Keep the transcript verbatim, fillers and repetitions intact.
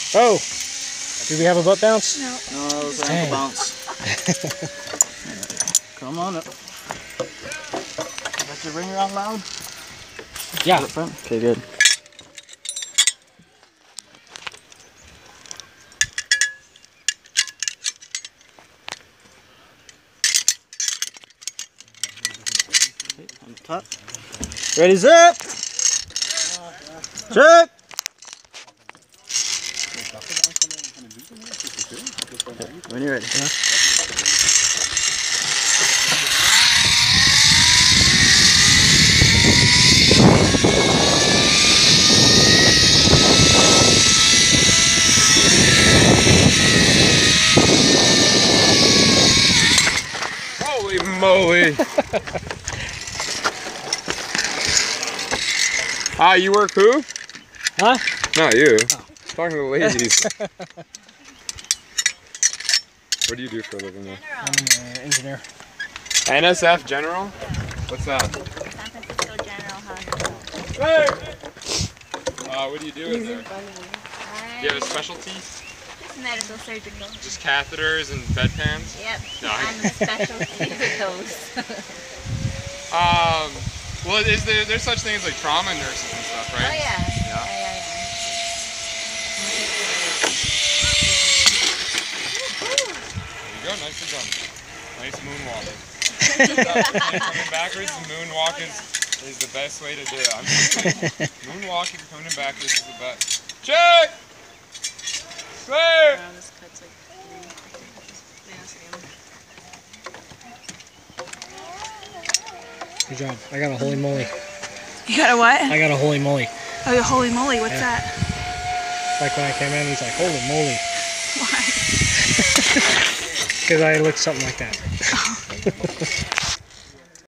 Oh, do we have a butt bounce? No. No, it was an ankle bounce. Come on up. Got your ringer on loud? Yeah. Okay, good. Okay, on the top. Ready, zip! Check! Okay, when you're ready. Yeah. Holy moly! Ah, you work who? Huh? Not you. Oh. Talking to the ladies. What do you do for a living, though? I'm an uh, engineer. N S F General? What's that? San Francisco General Hospital. Hey! Uh, what do you do in there? Do I you have a specialty? just medical surgical. Just catheters and bedpans? Yep. No, I- I'm a specialty with those. Um, well, is there, there's such things like trauma nurses and stuff, right? Oh yeah. Yeah. Yeah, yeah, yeah. There you go, nicely done. Nice moonwalk. Coming backwards, the moonwalk is, is the best way to do it. I'm just saying, moonwalking, coming backwards is the best. Check! Clear! Good job. I got a holy moly. You got a what? I got a holy moly. Oh, holy moly, what's Yeah. that? Like when I came in, he's like, holy moly. Why? Because I looked something like that.